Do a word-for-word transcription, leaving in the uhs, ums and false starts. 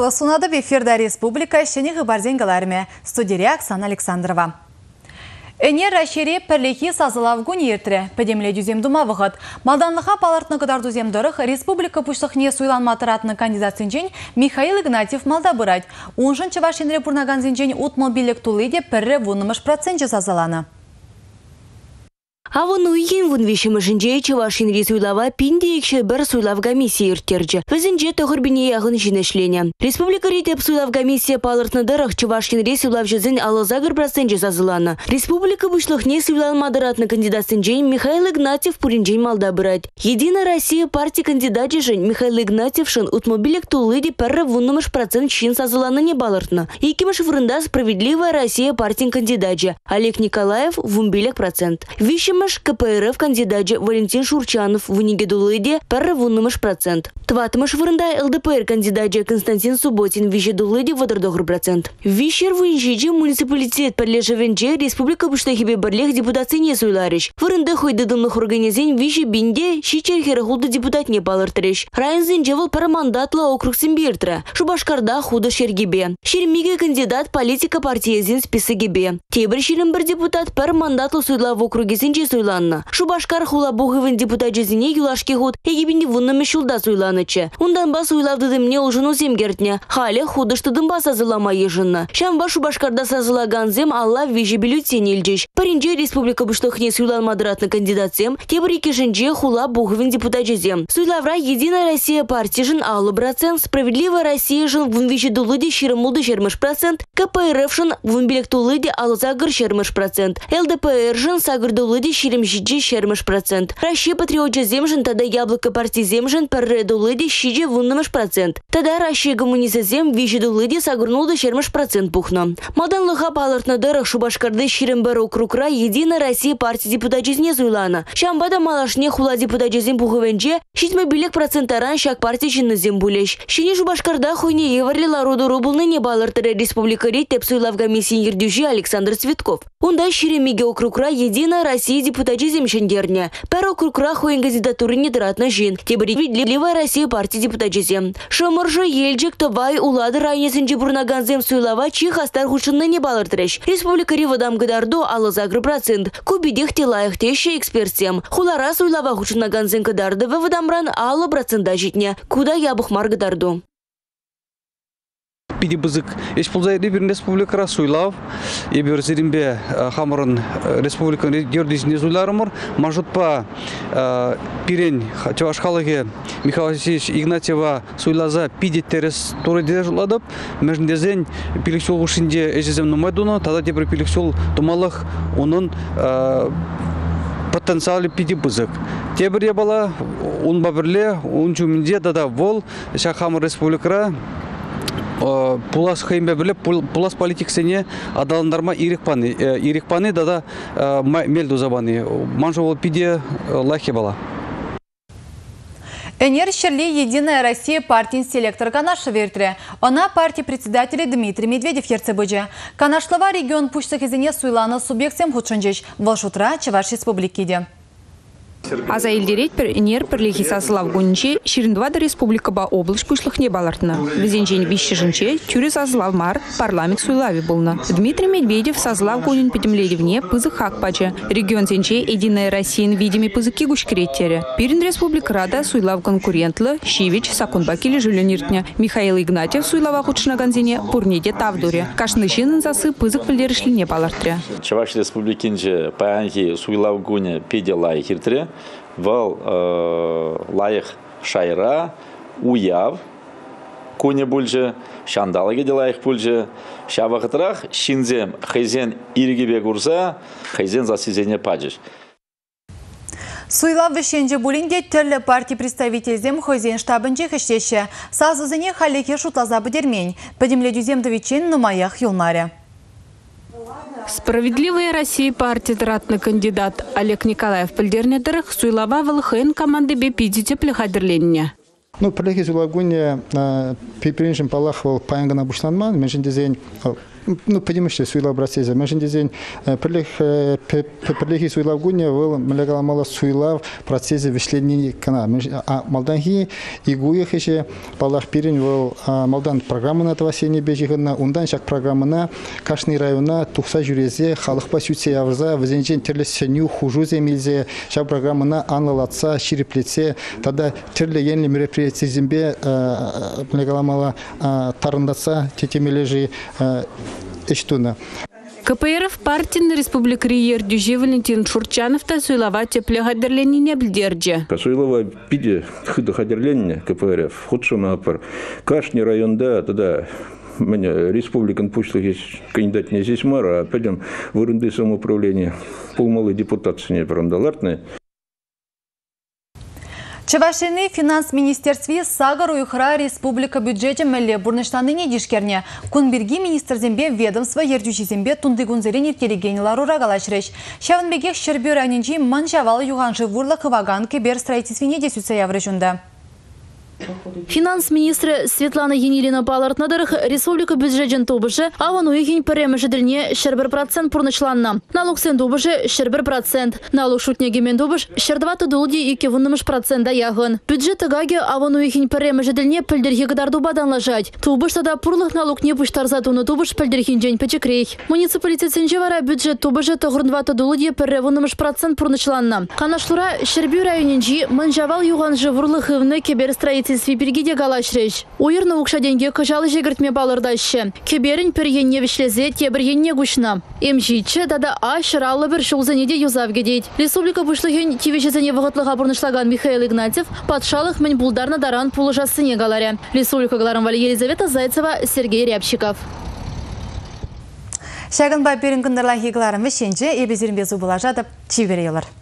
Лосунады в эфирда республика шенеғы барзенгаларме. Студия Оксана Александрова. Энер рашере пірлехи сазылавгун ертірі. Пәдемле дүзем дума вғыт. Малданлыға палартны қыдар дүзем дұрық республика пұштықне суйланма тұратны кандидат сенжен Михаил Игнатьев малда бұрайд. Онжын чывашенре пұрнаган сенжен ұтмыл билік тулыйде пірі вұнымыш процент жазаланы. Авон уйген вон вещем жинже чавашин суйлава пинде екші бір суйлав комиссия үрттерджі. Візінже тұғырбіне яғын жинешлене. Республика рейтеп суйлав комиссия палыртны дырық чавашин суйлав жызын алызагыр процент жазыланы. Республика бұшлықне суйлан мадыратны кандидат сенжен Михаил Игнатьев пуринжен малда бұрайд. Единая Россия партия кандидат жын Михаил Игнатьев шын утмобилек тулыди пәрі вуннымыш процент шин сазыланы не балыртны. Екімыш врында справедливая Россия партия кандидат жы Олег Николаев вумбилек процент. Вещем КПРФ кандидат Валентин Шурчанов в Нигедулыде парравуннымыш процент. Тватмыш вырында ЛДПР кандидат Константин Субботин вижедулыде водордогр процент. Вишер вынжиджи муниципалитет подлежавенже республика Буштахибе барлех депутации не суйларыш. Вырында хойдыдымлых организен вижи бинде щичер херахулды депутат не палыртырыш. Райнзен жевал парамандатла округ Симбиртра. Шубашкарда худа шергебе. Шермиге кандидат политика партиязин списыгебе. Тебір шерімбір депутат парамандатлы суйла в округе сенже суйланна. Шубашкар хула буғывын депутат жезіне юлашки худ, егебінде вуннымы шулда суйланычы. Ундан ба суйлавдыдымне ұжыну земгертне. Халі худыштыдым ба сазылама ежынна. Шамба Шубашкарда сазылаган зем алла вижі бюллетень елджеш. Паринже республика бұштықне суйланмадыратны кандидатсем, тебіріке жынже хула буғывын депутат жезем. Суйлавра Единая Россия партия жын аллы процент, Справедливая Россия жын вун вижі дулыде ширымулды жермыш процент, КПРФ жын вун билек тулыде алызагыр шермыш процент, ЛДПР жын сагыр дулыде ширим жиджи шермыш процент. Россия патриотча земжин, тогда яблоко партии земжин, парре дулыде щиджи вуннымыш процент. Тогда Россия коммуниса зем вижи дулыде сагырнулды шермыш процент пухно. Мадан лыха палыртны дырых Шубашкарды ширим бір округра Единая Россия партия депутат жезне зуйлана. Шамбада малашне хула депутат жезем пухывенже, щитме билек процентаран шак партия жинны зем булеш. Щине Шубашкарда хуйне еварли лароду рублны не балыртыры республика рейт теп суйлав комиссии ердюжи Александр Цветков. Унда ширемиге округра Единая Россия депутат земшендерне. Пер округра хуен кандидатуры не дратна жин. Тебри Справедливая Россия партия депутат жезем. Шамыржы елджик тавай улады райнесенже бурнаган зем суйлава чих астар хушынны не балыртырыш. Республика ривадам гадарду алызагры процент. Кубидех телаях теща экспертсем. Хулара суйлава хушынаган зем гадарды вывадамран аллы процента житне. Куда ябухмар гадарду. Пиди бызык эшпулзайды бир республика суйлав, ебер зеримбе хамырын республика гердизне суйларымыр, мажутпа пирен чаваш халыге Михаил Васильевич Игнатьева суйлаза пиди терес турыде жуладып, междезен пиликсол ушинде эжезем нумайдуна, тада тепер пиликсол тумалых onun потенциалы пиди бызык. Тебір ебала, он бабірле, он чуминде дада вол, шахамыр республикара Пулас хаймбе биле пулас политиксене адаландарма ирикпаны ирикпаны дада мелду забаны манжо пиде лахи бала. Энер шерли Единая Россия партия селектор Канаша вертре. Она партия председателя Дмитрий Медведев ерцебыджи. Канашлава регион пуштық изине суйланы субъектсем худшынжеш. Волшутра Чаваш республикиде. Аза елдерет бір энер бірлігі сазылав гөнінше Ширindvada республика ба облыш пұшлық не балартына. Візенжен виші жынче тюре сазылав мар парламент суйлави болны. Дмитрий Медведев сазылав гөнін педемледевне пызы хак пачы. Регион зенче Единая Россия видими пызыки гушкереттері. Пирин республика рада суйлав конкурентлы Шивич Сакунбакили жүленертіне. Михаил Игнатьев суйлава худшынаган зене пурнеде тавдуре. Кашны жинын засы пызык пілдерішлі не балартыры. Чаваш республикинже паянки суйлав гөне педелай хиртіре. Вал лайық шайра, уяв, көне бөлжі, шандалаге делайық бөлжі, шабақытырақ, шинзем, хайзен иргебе көрса, хайзен засизене паджыш. Суйлав вишенже булинде түрлі партия представительзем хозяин штабынче хіштеші. Сазызыне халеке шутлаза бідермень. Пәдемле дүземдовичен нумаях юлнаре. Справедливая Россия партия дратный кандидат Олег Николаев пілдернедіріх суйлава вылхын команды бе пидите плехадерленне. Ну, прилеги суйлагуне пиприншин палахвал паянгана бушланман, меншин дезень ну, понимаешь, суйлав процессе. Мәшін дезен, пірлігі суйлав гуне, ол мілегаламала суйлав процессе вишлені кана. Малданхи игуях еще балах пирен, ол малдан программына тавасене бежігіна, ондан шак программына Кашный района тухса жүрезе, халықпа сүтсе явырза, візенжен тірлі сәню хужу земелзе, шак программына анлалатса, шириплетсе, тада тірлі енлі мероприятие зембе мілегаламала тарындатса, тетемележі эштуна. КПРФ партиян республикари ердюже Валентин Шурчанов та суйлава тепле хадерленіне білдерже. Суйлава пиде хыды хадерленіне КПРФ, худшуна апар. Кашни районда, тогда меня республикан пушлых кандидат не здесь мара, а пойдем в урынды самоуправления полмалой депутации парандалартные. Чавашины финанс министерстве сагар уйхра республика бюджете мәлі бұрныштаны не дешкерне. Кунберги министрзембе ведомство ердюшізембе тундыгунзерен еркелегенілар ұрағалашырыш. Шавынбеге шырбер әнінжі маншавалы юғанжы вурлы қываган кебер строительствіне де сүтсе яврышында. Финанс министры Светлана Енилина Палартнадырых республика бюджетен тобышы аван уйхин премежі діліне шербір процент пұрнышланна. Налог сен добышы шербір процент. Налог шутнегемен добыш шердваты долди ике вуннымыш процента яғын. Бюджеті гаге аван уйхин премежі діліне пілдерхе кадарду баданлажать. Тобыштада пұрлық налог не пұштарзатуны добыш пілдерхин жен пәчекрей. Муниципалитетсен жевара бюджет тобышы тұғырнваты долди пірре вуннымыш процент пұрнышланна. Канашлура шербір районенжи манжавал юғанжы вурлық ывны кебер строительстве Свипергиде галашреш. Уйырны укшаденге кыжалы жегіртме балырдашы. Кеберін перенне вишлезе тебіренне гушна. Эмжичі дада ашыралы бір шулзанеде юзавге дейд. Республика бұшлығын тивешезіне вғытлыға бұрнышлаган Михаил Игнатьев патшалық мен булдарны даран пулыжасыне галаре. Республика Гларамвали Елизавета Зайцева, Сергей Рябчиков. Шагын бай перін күндірлі хиғыларым вешенже ебезерін безу бұла жадып, чивер елір.